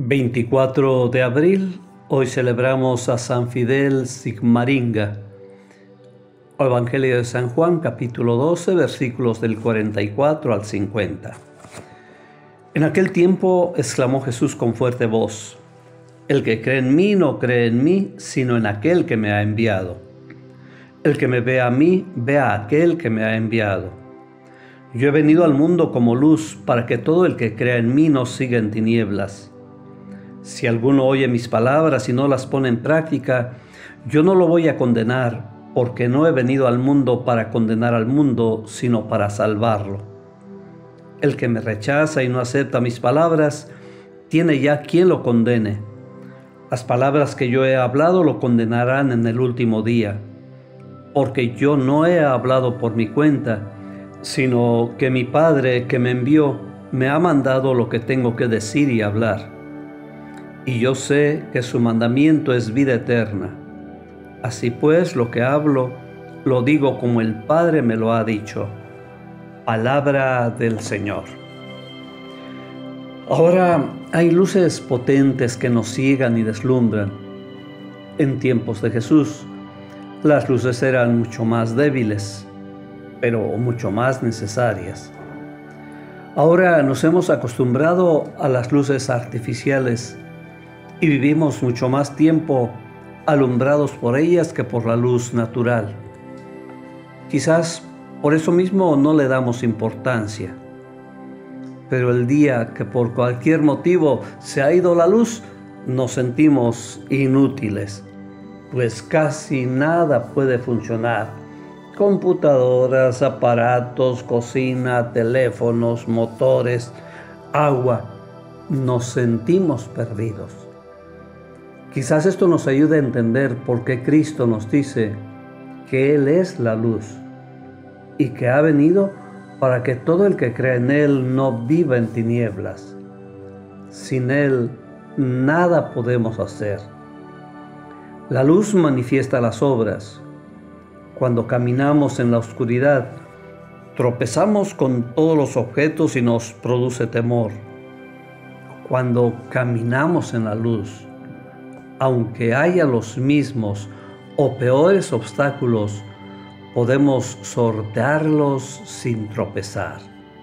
24 de abril, hoy celebramos a San Fidel Sigmaringa. Evangelio de San Juan, capítulo 12, versículos del 44 al 50. En aquel tiempo exclamó Jesús con fuerte voz: El que cree en mí no cree en mí, sino en aquel que me ha enviado. El que me ve a mí, ve a aquel que me ha enviado. Yo he venido al mundo como luz, para que todo el que crea en mí no siga en tinieblas. Si alguno oye mis palabras y no las pone en práctica, yo no lo voy a condenar, porque no he venido al mundo para condenar al mundo, sino para salvarlo. El que me rechaza y no acepta mis palabras, tiene ya quien lo condene. Las palabras que yo he hablado lo condenarán en el último día, porque yo no he hablado por mi cuenta, sino que mi Padre que me envió me ha mandado lo que tengo que decir y hablar. Y yo sé que su mandamiento es vida eterna. Así pues, lo que hablo, lo digo como el Padre me lo ha dicho. Palabra del Señor. Ahora hay luces potentes que nos ciegan y deslumbran. En tiempos de Jesús, las luces eran mucho más débiles, pero mucho más necesarias. Ahora nos hemos acostumbrado a las luces artificiales y vivimos mucho más tiempo alumbrados por ellas que por la luz natural. Quizás por eso mismo no le damos importancia. Pero el día que por cualquier motivo se ha ido la luz, nos sentimos inútiles, pues casi nada puede funcionar. Computadoras, aparatos, cocina, teléfonos, motores, agua. Nos sentimos perdidos. Quizás esto nos ayude a entender por qué Cristo nos dice que Él es la luz y que ha venido para que todo el que cree en Él no viva en tinieblas. Sin Él nada podemos hacer. La luz manifiesta las obras. Cuando caminamos en la oscuridad, tropezamos con todos los objetos y nos produce temor. Cuando caminamos en la luz, aunque haya los mismos o peores obstáculos, podemos sortearlos sin tropezar.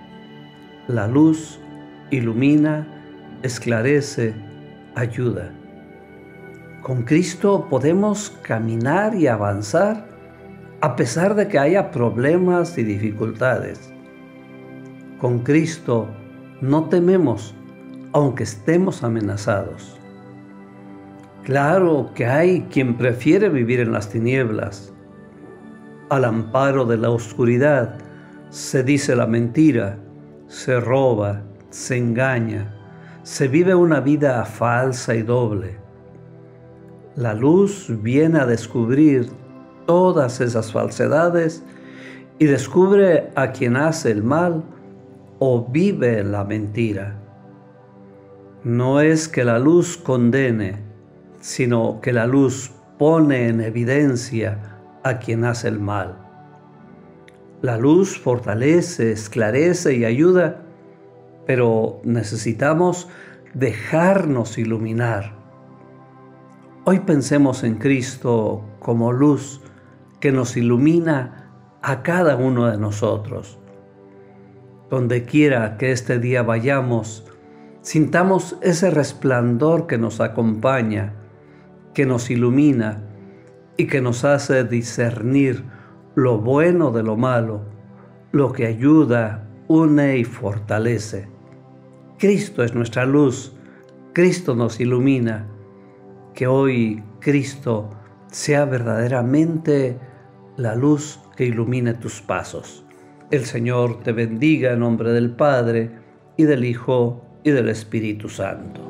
La luz ilumina, esclarece, ayuda. Con Cristo podemos caminar y avanzar a pesar de que haya problemas y dificultades. Con Cristo no tememos, aunque estemos amenazados. Claro que hay quien prefiere vivir en las tinieblas. Al amparo de la oscuridad se dice la mentira, se roba, se engaña, se vive una vida falsa y doble. La luz viene a descubrir todas esas falsedades y descubre a quien hace el mal o vive la mentira. No es que la luz condene, sino que la luz pone en evidencia a quien hace el mal. La luz fortalece, esclarece y ayuda, pero necesitamos dejarnos iluminar. Hoy pensemos en Cristo como luz que nos ilumina a cada uno de nosotros. Donde quiera que este día vayamos, sintamos ese resplandor que nos acompaña, que nos ilumina y que nos hace discernir lo bueno de lo malo, lo que ayuda, une y fortalece. Cristo es nuestra luz, Cristo nos ilumina. Que hoy Cristo sea verdaderamente la luz que ilumine tus pasos. El Señor te bendiga en nombre del Padre, y del Hijo, y del Espíritu Santo.